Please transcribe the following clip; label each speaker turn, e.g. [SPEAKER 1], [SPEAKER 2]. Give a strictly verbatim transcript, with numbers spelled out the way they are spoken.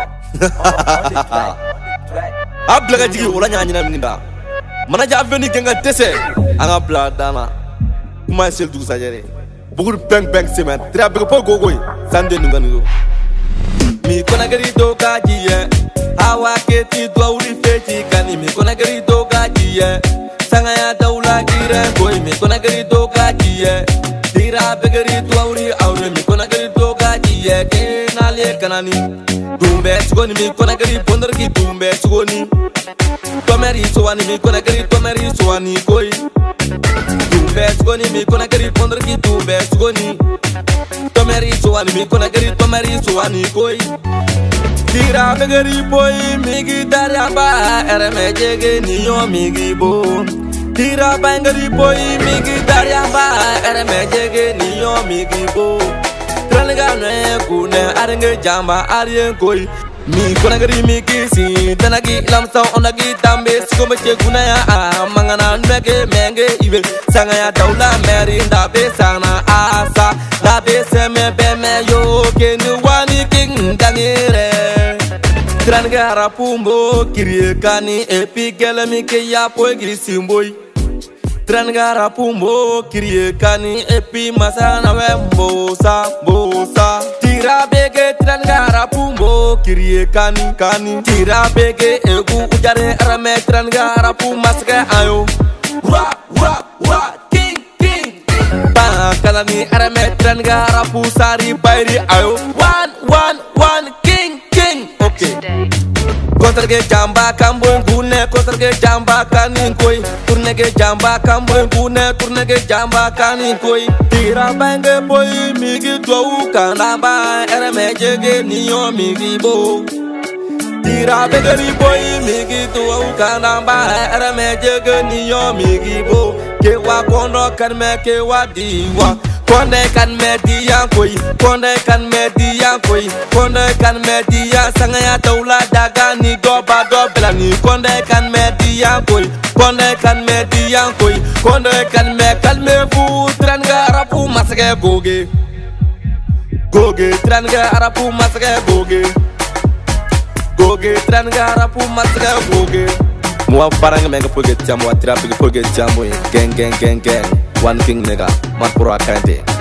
[SPEAKER 1] Abla jigi wala nya nyina minda mana ja veni kenga tese anga bla dana kuma sel du sajere bugur bang bang semen tra be ko gogoy sande nu ngani mi kona gari do ka jiye hawa ke ti do uri feti kani mi kona gari do ka jiye sanga ya daula gira boy mi kona gari do ka jiye tira be gari do uri awre mi kona gari do ka jiye ke nale kanani dumbe sugoni mi kona gari pondor ki dumbe sugoni tomeri suwani mi kona gari tomeri suwani koi dumbe sugoni mi kona gari pondor ki dumbe sugoni tomeri suwani mi kona gari tomeri suwani koi tira be gari boy mi gi daramba ereme jege niyo mi gi bo tira ba gari boy mi gi daramba ereme jege niyo mi gi bo tranga ne kune arenge jamba arien koi mi kona gari mi kisi tanagi lamsa onagi tambe sikome che kuna ya mangana nege menge ibe sanga ya daula meri ndabe sana asa ndabe seme beme yo kenu wani king dangire tranga rapumbo kirie kani epi gelemi ke ya poegi simboy tranga rapumbo kirie kani epi masana wembo sa bosa tira bege tranga rapumbo kirie kani kani tira bege egu ujare rame tranga rapu maske ayo wa wa wa king king ba kalani rame tranga rapu sari bairi ayo one one one king king okay kontrage jamba kambo ngune kontrage jamba kanin koi turnege jamba kambo ngune turnege jamba kanin koi tira bange boy migi dou kanamba ereme jege niyo migi bo tira begeri boy migi dou kanamba ereme jege niyo migi bo ke wa kondo kan me ke wa diwa konde kan me diyan koi konde kan me diyan koi konde kan me diyan sanga ya daula daga ni do ba do bela ni konde kan me diyan koi konde kan me diyan koi konde kan me kalme fu tranga rapu masake goge goge tranga rapu masake goge goge tranga rapu masake goge moi parang menga poget jambo atira poget jambo gang gang gang gang one king nigga mat pro akante